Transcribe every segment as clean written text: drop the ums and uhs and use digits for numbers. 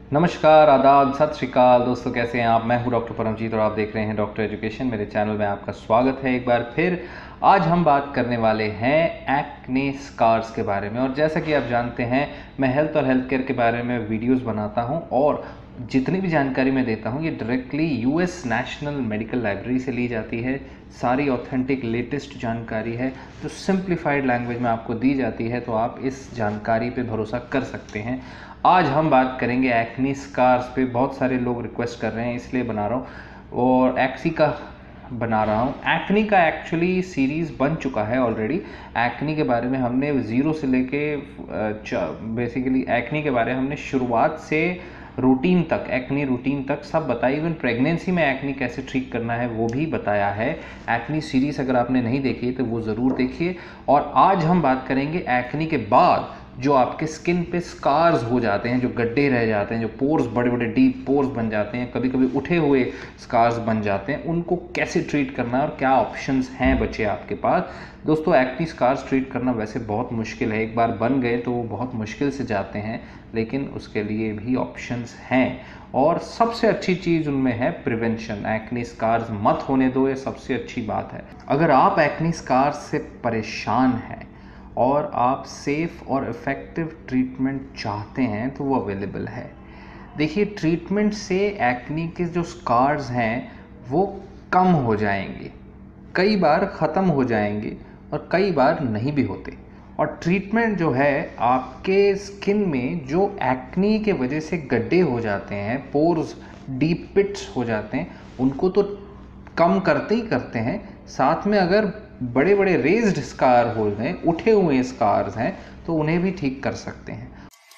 नमस्कार, आदाब, सत श्री अकाल दोस्तों, कैसे हैं आप। मैं हूं डॉक्टर परमजीत और आप देख रहे हैं डॉक्टर एजुकेशन। मेरे चैनल में आपका स्वागत है एक बार फिर। आज हम बात करने वाले हैं एक्ने स्कार्स के बारे में। और जैसा कि आप जानते हैं, मैं हेल्थ और हेल्थ केयर के बारे में वीडियोस बनाता हूं और जितनी भी जानकारी मैं देता हूं ये directly US National Medical Library से ली जाती है। सारी ऑथेंटिक लेटेस्ट जानकारी है जो सिंप्लीफाइड लैंग्वेज में आपको दी जाती है, तो आप इस जानकारी पे भरोसा कर सकते हैं। आज हम बात करेंगे एक्ने स्कार्स पे। बहुत सारे लोग रिक्वेस्ट कर रहे हैं, इसलिए बना रहा हूँ। और एक्सी का बना रहा हूँ। एक्ने का एक्चुअली सीरीज़ बन चुका है ऑलरेडी। एक्ने के बारे में हमने ज़ीरो से लेके बेसिकली एक्ने के बारे में हमने शुरुआत से रूटीन तक, एक्ने रूटीन तक सब बताया। इवन प्रेगनेंसी में एक्ने कैसे ट्रीट करना है वो भी बताया है। एक्ने सीरीज़ अगर आपने नहीं देखी तो वो ज़रूर देखिए। और आज हम बात करेंगे एक्ने के बाद जो आपके स्किन पे स्कार्स हो जाते हैं, जो गड्ढे रह जाते हैं, जो पोर्स, बड़े बड़े डीप पोर्स बन जाते हैं, कभी कभी उठे हुए स्कार्स बन जाते हैं, उनको कैसे ट्रीट करना है और क्या ऑप्शंस हैं बचे आपके पास। दोस्तों, एक्ने स्कार्स ट्रीट करना वैसे बहुत मुश्किल है। एक बार बन गए तो वो बहुत मुश्किल से जाते हैं, लेकिन उसके लिए भी ऑप्शंस हैं। और सबसे अच्छी चीज़ उनमें है प्रिवेंशन। एक्ने स्कार्स मत होने दो, ये सबसे अच्छी बात है। अगर आप एक्ने स्कार्स से परेशान हैं और आप सेफ़ और इफ़ेक्टिव ट्रीटमेंट चाहते हैं तो वो अवेलेबल है। देखिए, ट्रीटमेंट से एक्ने के जो स्कार्स हैं वो कम हो जाएंगे, कई बार ख़त्म हो जाएंगे और कई बार नहीं भी होते। और ट्रीटमेंट जो है आपके स्किन में जो एक्ने के वजह से गड्ढे हो जाते हैं, पोर्स डीप पिट्स हो जाते हैं, उनको तो कम करते ही करते हैं। साथ में अगर बड़े बड़े रेज्ड स्कार हो गए, उठे हुए स्कार्स हैं, तो उन्हें भी ठीक कर सकते हैं।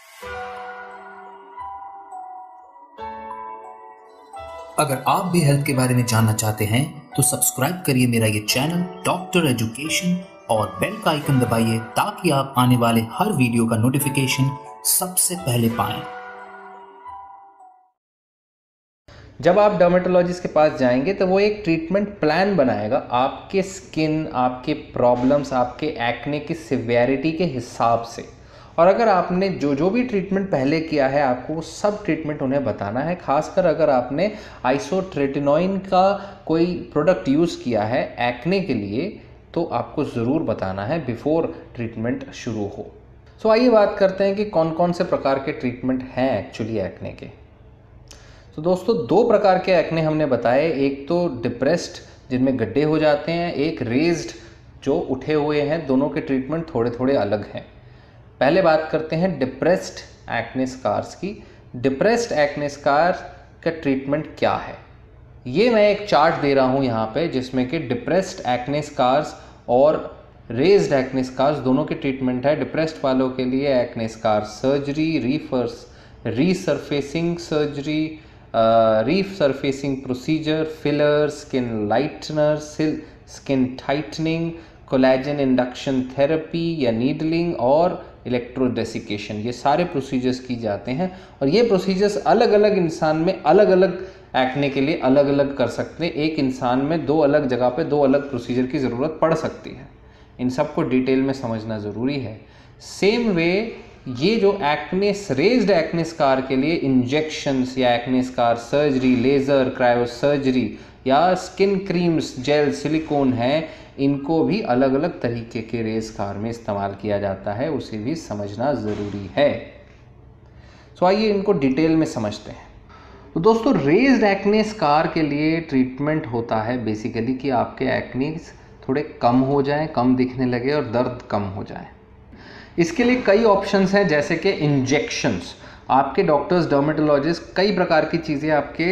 अगर आप भी हेल्थ के बारे में जानना चाहते हैं तो सब्सक्राइब करिए मेरा ये चैनल डॉक्टर एजुकेशन और बेल का आइकन दबाइए ताकि आप आने वाले हर वीडियो का नोटिफिकेशन सबसे पहले पाएं। जब आप डर्मेटोलॉजिस्ट के पास जाएंगे तो वो एक ट्रीटमेंट प्लान बनाएगा आपके स्किन, आपके प्रॉब्लम्स, आपके एक्ने की सिवियरिटी के हिसाब से। और अगर आपने जो भी ट्रीटमेंट पहले किया है, आपको वो सब ट्रीटमेंट उन्हें बताना है। खासकर अगर आपने आइसोट्रेटिनोइन का कोई प्रोडक्ट यूज़ किया है एक्ने के लिए, तो आपको ज़रूर बताना है बिफोर ट्रीटमेंट शुरू हो। सो आइए बात करते हैं कि कौन कौन से प्रकार के ट्रीटमेंट हैं एक्चुअली एक्ने के। तो दोस्तों, दो प्रकार के एक्ने हमने बताए। एक तो डिप्रेस्ड जिनमें गड्ढे हो जाते हैं, एक रेज्ड जो उठे हुए हैं। दोनों के ट्रीटमेंट थोड़े थोड़े अलग हैं। पहले बात करते हैं डिप्रेस्ड एक्ने स्कार्स की। डिप्रेस्ड एक्ने स्कार का ट्रीटमेंट क्या है, ये मैं एक चार्ट दे रहा हूँ यहाँ पे, जिसमें कि डिप्रेस्ड एक्ने स्कार्स और रेज्ड एक्ने स्कार्स दोनों के ट्रीटमेंट है। डिप्रेस्ड वालों के लिए acne scar surgery, resurfacing surgery, resurfacing procedure, filler, skin lightener, skin tightening, collagen induction therapy या नीडलिंग और इलेक्ट्रोडेसिकेशन, ये सारे प्रोसीजर्स की जाते हैं। और ये प्रोसीजर्स अलग अलग इंसान में अलग अलग एक्ने के लिए अलग अलग कर सकते हैं। एक इंसान में दो अलग जगह पे दो अलग प्रोसीजर की ज़रूरत पड़ सकती है। इन सबको डिटेल में समझना ज़रूरी है। सेम वे ये जो एक्ने रेज्ड एक्ने स्कार के लिए इंजेक्शंस या acne scar surgery, laser, cryo surgery या स्किन क्रीम्स, जेल, सिलिकॉन हैं, इनको भी अलग अलग तरीके के रेज स्कार में इस्तेमाल किया जाता है। उसे भी समझना ज़रूरी है। सो आइए इनको डिटेल में समझते हैं। तो दोस्तों, रेज्ड एक्ने स्कार के लिए ट्रीटमेंट होता है बेसिकली कि आपके एक्ने थोड़े कम हो जाएं, कम दिखने लगे और दर्द कम हो जाए। इसके लिए कई ऑप्शंस हैं, जैसे कि इंजेक्शंस। आपके डॉक्टर्स, डर्मेटोलॉजिस्ट कई प्रकार की चीज़ें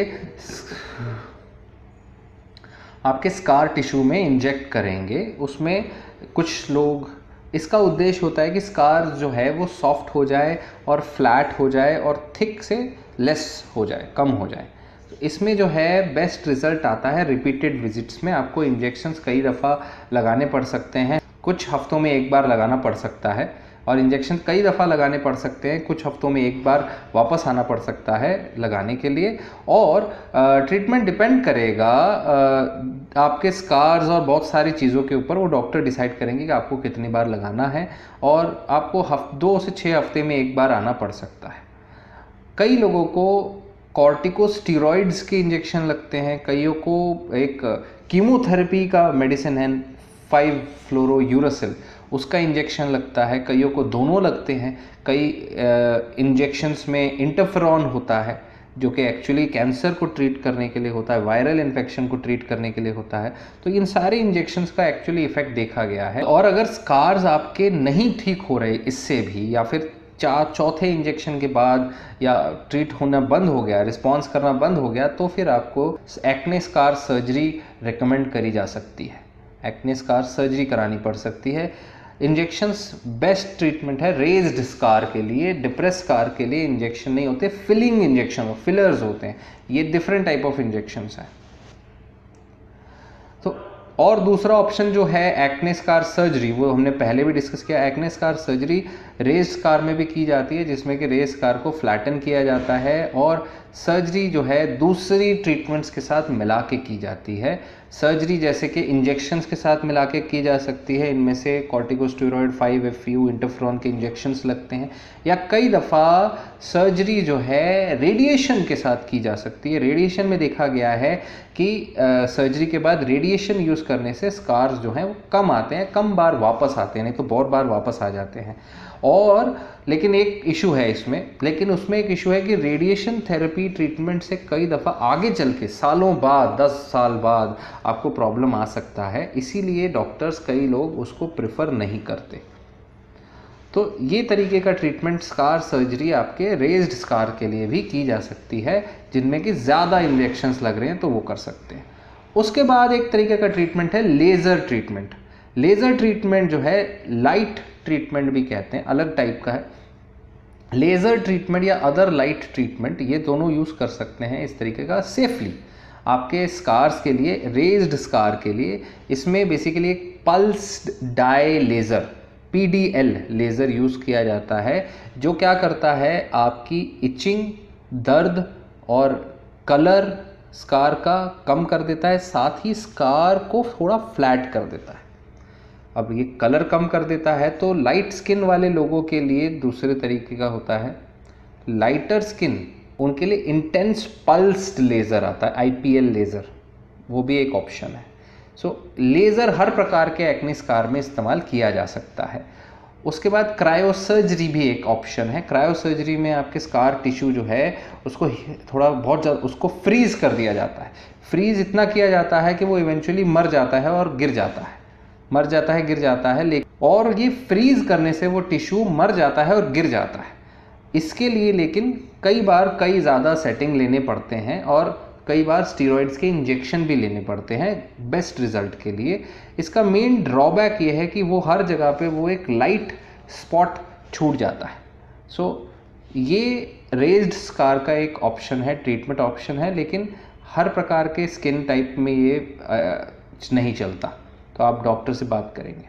आपके स्कार टिश्यू में इंजेक्ट करेंगे। उसमें कुछ लोग, इसका उद्देश्य होता है कि स्कार जो है वो सॉफ्ट हो जाए और फ्लैट हो जाए और थिक से लेस हो जाए, कम हो जाए। तो इसमें जो है बेस्ट रिजल्ट आता है रिपीटेड विजिट्स में। आपको इंजेक्शंस कई दफ़ा लगाने पड़ सकते हैं, कुछ हफ्तों में एक बार लगाना पड़ सकता है। और इंजेक्शन कई दफ़ा लगाने पड़ सकते हैं, कुछ हफ्तों में एक बार वापस आना पड़ सकता है लगाने के लिए। और ट्रीटमेंट डिपेंड करेगा आपके स्कार्स और बहुत सारी चीज़ों के ऊपर। वो डॉक्टर डिसाइड करेंगे कि आपको कितनी बार लगाना है, और आपको 2 से 6 हफ्ते में एक बार आना पड़ सकता है। कई लोगों को कॉर्टिकोस्टेरॉइड्स के इंजेक्शन लगते हैं, कईयों को एक कीमोथेरेपी का मेडिसिन है 5-फ्लोरोयूरासिल, उसका इंजेक्शन लगता है, कईयों को दोनों लगते हैं। कई इंजेक्शंस में इंटरफेरॉन होता है जो कि एक्चुअली कैंसर को ट्रीट करने के लिए होता है, वायरल इन्फेक्शन को ट्रीट करने के लिए होता है। तो इन सारे इंजेक्शंस का एक्चुअली इफेक्ट देखा गया है। और अगर स्कार्स आपके नहीं ठीक हो रहे इससे भी, या फिर चौथे इंजेक्शन के बाद या ट्रीट होना बंद हो गया, रिस्पॉन्स करना बंद हो गया, तो फिर आपको एक्ने स्कार सर्जरी रिकमेंड करी जा सकती है। एक्ने स्कार सर्जरी करानी पड़ सकती है। इंजेक्शंस बेस्ट ट्रीटमेंट है रेज्ड स्कार के लिए। डिप्रेस स्कार के लिए इंजेक्शन नहीं होते, फिलिंग इंजेक्शन, फिलर्स होते हैं। ये डिफरेंट टाइप ऑफ इंजेक्शंस हैं। तो और दूसरा ऑप्शन जो है एक्ने स्कार सर्जरी, वो हमने पहले भी डिस्कस किया। Acne scar surgery raise scar में भी की जाती है, जिसमें कि रेज स्कार को फ्लैटन किया जाता है और सर्जरी जो है दूसरी ट्रीटमेंट्स के साथ मिला के की जाती है। सर्जरी जैसे कि इंजेक्शंस के साथ मिला के की जा सकती है, इनमें से कॉर्टिकोस्टेरॉइड 5-FU इंटरफेरॉन के इंजेक्शंस लगते हैं, या कई दफ़ा सर्जरी जो है रेडिएशन के साथ की जा सकती है। रेडिएशन में देखा गया है कि सर्जरी के बाद रेडिएशन यूज़ करने से स्कार्स जो हैं वो कम आते हैं, कम बार वापस आते हैं, नहीं तो बहुत बार वापस आ जाते हैं। और लेकिन एक इशू है इसमें, लेकिन उसमें एक इशू है कि रेडिएशन थेरेपी ट्रीटमेंट से कई दफ़ा आगे चल के सालों बाद, 10 साल बाद आपको प्रॉब्लम आ सकता है। इसीलिए डॉक्टर्स, कई लोग उसको प्रेफर नहीं करते। तो ये तरीके का ट्रीटमेंट स्कार सर्जरी आपके रेज्ड स्कार के लिए भी की जा सकती है, जिनमें कि ज़्यादा इंजेक्शंस लग रहे हैं तो वो कर सकते हैं। उसके बाद एक तरीके का ट्रीटमेंट है लेज़र ट्रीटमेंट। लेज़र ट्रीटमेंट जो है लाइट ट्रीटमेंट भी कहते हैं, अलग टाइप का है। लेज़र ट्रीटमेंट या अदर लाइट ट्रीटमेंट, ये दोनों यूज़ कर सकते हैं इस तरीके का सेफली आपके स्कार्स के लिए, रेज्ड स्कार के लिए। इसमें बेसिकली एक pulsed dye laser PDL laser use किया जाता है, जो क्या करता है आपकी इचिंग, दर्द और कलर स्कार का कम कर देता है, साथ ही स्कार को थोड़ा फ्लैट कर देता है। अब ये कलर कम कर देता है तो लाइट स्किन वाले लोगों के लिए दूसरे तरीके का होता है। लाइटर स्किन, उनके लिए इंटेंस पल्स्ड लेज़र आता है, IPL लेज़र, वो भी एक ऑप्शन है। सो लेज़र हर प्रकार के एक्ने स्कार में इस्तेमाल किया जा सकता है। उसके बाद क्रायो सर्जरी भी एक ऑप्शन है। क्रायो सर्जरी में आपके स्कार टिश्यू जो है उसको थोड़ा बहुत ज़्यादा उसको फ्रीज़ कर दिया जाता है। फ्रीज़ इतना किया जाता है कि वो इवेंचुअली मर जाता है और गिर जाता है, मर जाता है, गिर जाता है। लेकिन और ये फ्रीज़ करने से वो टिश्यू मर जाता है और गिर जाता है। इसके लिए लेकिन कई बार कई ज़्यादा सेटिंग लेने पड़ते हैं और कई बार स्टीरॉइड्स के इंजेक्शन भी लेने पड़ते हैं बेस्ट रिजल्ट के लिए। इसका मेन ड्रॉबैक ये है कि वो हर जगह पे वो एक लाइट स्पॉट छूट जाता है। सो ये रेज्ड स्कार का एक ऑप्शन है, ट्रीटमेंट ऑप्शन है, लेकिन हर प्रकार के स्किन टाइप में ये नहीं चलता। तो आप डॉक्टर से बात करेंगे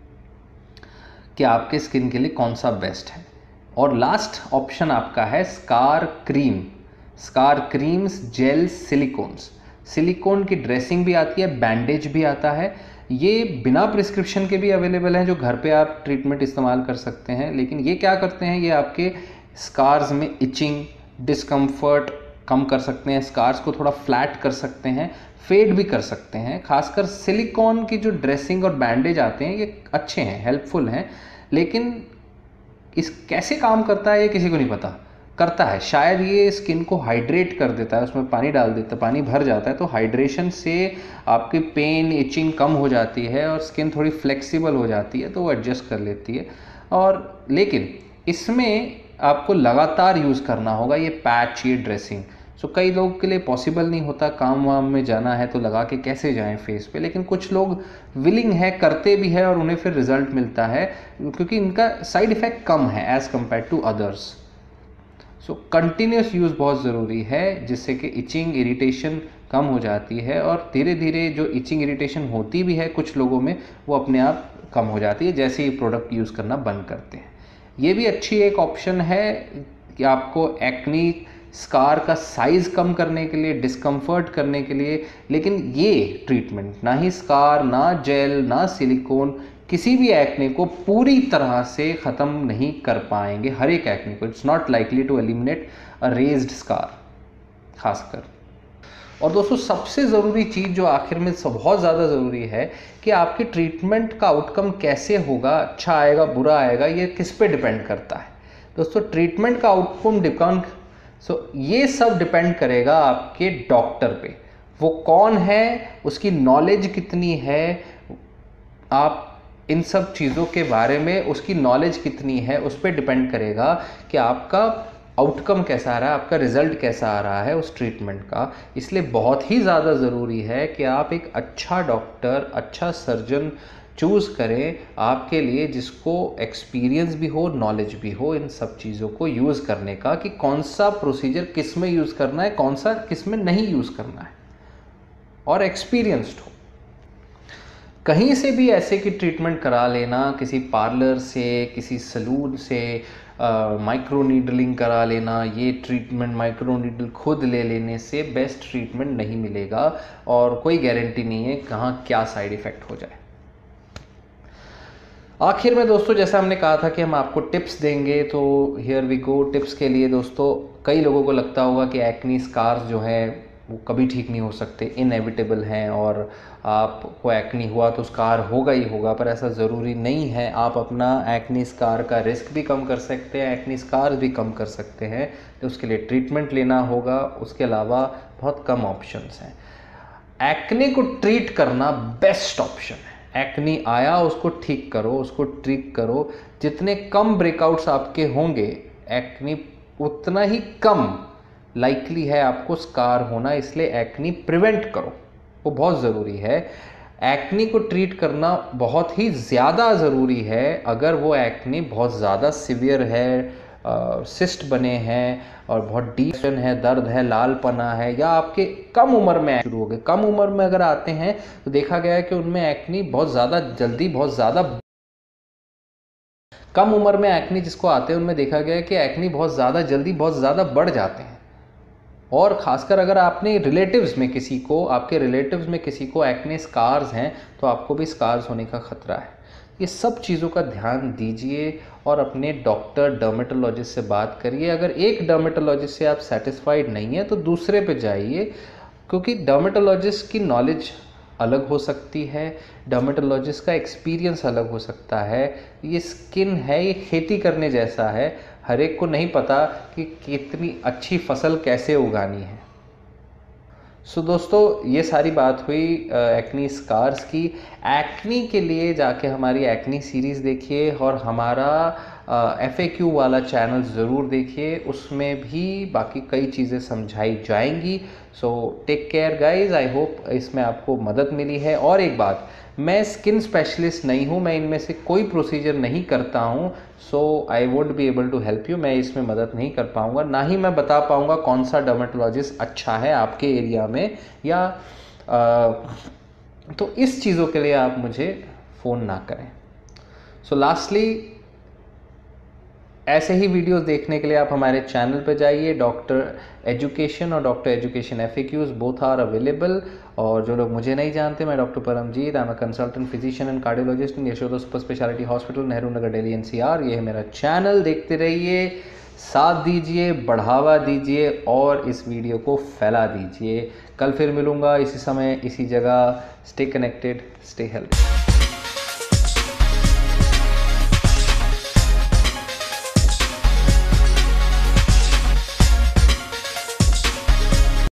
कि आपके स्किन के लिए कौन सा बेस्ट है। और लास्ट ऑप्शन आपका है scar cream, scar creams, gels, silicones. Silicone की ड्रेसिंग भी आती है, बैंडेज भी आता है। ये बिना प्रिस्क्रिप्शन के भी अवेलेबल हैं, जो घर पे आप ट्रीटमेंट इस्तेमाल कर सकते हैं। लेकिन ये क्या करते हैं, ये आपके स्कार्स में इचिंग, डिस्कम्फर्ट कम कर सकते हैं, स्कार्स को थोड़ा फ्लैट कर सकते हैं, फेड भी कर सकते हैं। खासकर सिलिकॉन की जो ड्रेसिंग और बैंडेज आते हैं ये अच्छे हैं, हेल्पफुल हैं। लेकिन इस कैसे काम करता है ये किसी को नहीं पता। करता है, शायद ये स्किन को हाइड्रेट कर देता है, उसमें पानी डाल देता है, पानी भर जाता है, तो हाइड्रेशन से आपकी पेन, इचिंग कम हो जाती है और स्किन थोड़ी फ्लेक्सिबल हो जाती है, तो वो एडजस्ट कर लेती है। और लेकिन इसमें आपको लगातार यूज़ करना होगा ये पैच, ये ड्रेसिंग। सो कई लोगों के लिए पॉसिबल नहीं होता, काम वाम में जाना है तो लगा के कैसे जाएं फेस पे, लेकिन कुछ लोग विलिंग है, करते भी है और उन्हें फिर रिजल्ट मिलता है, क्योंकि इनका साइड इफ़ेक्ट कम है as compare to others. So continuous use बहुत ज़रूरी है, जिससे कि इचिंग, इरिटेशन कम हो जाती है और धीरे धीरे जो इचिंग, इरिटेशन होती भी है कुछ लोगों में, वो अपने आप कम हो जाती है जैसे ही प्रोडक्ट यूज़ करना बंद करते हैं। ये भी अच्छी एक ऑप्शन है कि आपको एक्नी स्कार का साइज़ कम करने के लिए, डिस्कम्फर्ट करने के लिए। लेकिन ये ट्रीटमेंट, ना ही स्कार, ना जेल, ना सिलिकॉन, किसी भी एक्ने को पूरी तरह से ख़त्म नहीं कर पाएंगे, हर एक एक्ने को। It's not likely to eliminate a raised scar खासकर। और दोस्तों सबसे ज़रूरी चीज़ जो आखिर में बहुत ज़्यादा ज़रूरी है कि आपके ट्रीटमेंट का आउटकम कैसे होगा, अच्छा आएगा बुरा आएगा, ये किस पे डिपेंड करता है दोस्तों। ट्रीटमेंट का आउटकम ये सब डिपेंड करेगा आपके डॉक्टर पे। वो कौन है, उसकी नॉलेज कितनी है, आप इन सब चीज़ों के बारे में उसकी नॉलेज कितनी है, उस पर डिपेंड करेगा कि आपका आउटकम कैसा आ रहा है, आपका रिजल्ट कैसा आ रहा है उस ट्रीटमेंट का। इसलिए बहुत ही ज़्यादा ज़रूरी है कि आप एक अच्छा डॉक्टर, अच्छा सर्जन चूज़ करें आपके लिए, जिसको एक्सपीरियंस भी हो, नॉलेज भी हो इन सब चीज़ों को यूज़ करने का, कि कौन सा प्रोसीजर किस में यूज़ करना है, कौन सा किस में नहीं यूज़ करना है, और एक्सपीरियंस्ड हो। कहीं से भी ऐसे की ट्रीटमेंट करा लेना, किसी पार्लर से, किसी सलून से माइक्रो नीडलिंग करा लेना, ये ट्रीटमेंट माइक्रो नीडल खुद ले लेने से बेस्ट ट्रीटमेंट नहीं मिलेगा, और कोई गारंटी नहीं है कहाँ क्या साइड इफ़ेक्ट हो जाए। आखिर में दोस्तों जैसा हमने कहा था कि हम आपको टिप्स देंगे, तो हियर वी गो। टिप्स के लिए दोस्तों, कई लोगों को लगता होगा कि एक्ने स्कार्स जो हैं वो कभी ठीक नहीं हो सकते, इनएविटेबल हैं, और आपको एक्ने हुआ तो स्कार होगा ही होगा, पर ऐसा ज़रूरी नहीं है। आप अपना एक्ने स्कार का रिस्क भी कम कर सकते हैं, एक्ने स्कार भी कम कर सकते हैं, तो उसके लिए ट्रीटमेंट लेना होगा। उसके अलावा बहुत कम ऑप्शंस हैं। एक्ने को ट्रीट करना बेस्ट ऑप्शन है। एक्ने आया, उसको ठीक करो, उसको ट्रीट करो। जितने कम ब्रेकआउट्स आपके होंगे, एक्ने उतना ही कम लाइकली है आपको स्कार होना, इसलिए एक्ने प्रिवेंट करो, वो बहुत ज़रूरी है। एक्ने को ट्रीट करना बहुत ही ज़्यादा ज़रूरी है अगर वो एक्ने बहुत ज़्यादा सिवियर है, सिस्ट बने हैं और बहुत डीप है, दर्द है, लालपना है, या आपके कम उम्र में शुरू हो गए। कम उम्र में अगर आते हैं तो देखा गया है कि उनमें एक्ने बहुत ज़्यादा जल्दी, बहुत ज़्यादा कम उम्र में एक्ने जिसको आते हैं उनमें देखा गया है कि एक्ने बहुत ज़्यादा जल्दी, बहुत ज़्यादा बढ़ जाते हैं। और ख़ासकर अगर आपने रिलेटिव्स में किसी को, आपके रिलेटिव्स में किसी को एक्ने स्कार्स हैं, तो आपको भी स्कार्स होने का ख़तरा है। ये सब चीज़ों का ध्यान दीजिए और अपने डॉक्टर, डर्मेटोलॉजिस्ट से बात करिए। अगर एक डर्मेटोलॉजिस्ट से आप सेटिस्फाइड नहीं है तो दूसरे पे जाइए, क्योंकि डर्मेटोलॉजिस्ट की नॉलेज अलग हो सकती है, डर्मेटोलॉजिस्ट का एक्सपीरियंस अलग हो सकता है। ये स्किन है, ये खेती करने जैसा है, हर एक को नहीं पता कि कितनी अच्छी फसल कैसे उगानी है। सो दोस्तों ये सारी बात हुई एक्ने स्कार्स की। एक्ने के लिए जाके हमारी एक्ने सीरीज़ देखिए और हमारा FAQ वाला चैनल ज़रूर देखिए, उसमें भी बाकी कई चीज़ें समझाई जाएंगी। So take care guys, I hope इसमें आपको मदद मिली है। और एक बात, मैं स्किन स्पेशलिस्ट नहीं हूँ, मैं इनमें से कोई प्रोसीजर नहीं करता हूँ, so I won't be able to help you. मैं इसमें मदद नहीं कर पाऊँगा, ना ही मैं बता पाऊँगा कौन सा डर्मेटोलॉजिस्ट अच्छा है आपके एरिया में, या तो इस चीज़ों के लिए आप मुझे फ़ोन ना करें। सो लास्टली, ऐसे ही वीडियोस देखने के लिए आप हमारे चैनल पर जाइए। डॉक्टर एजुकेशन और doctor education FAQs both are available. और जो लोग मुझे नहीं जानते, मैं doctor Paramjit, I am a consultant physician and cardiologist in Yashoda super speciality hospital, Nehru Nagar, Delhi NCR। ये है मेरा चैनल, देखते रहिए, साथ दीजिए, बढ़ावा दीजिए और इस वीडियो को फैला दीजिए। कल फिर मिलूँगा इसी समय, इसी जगह। Stay connected, stay healthy.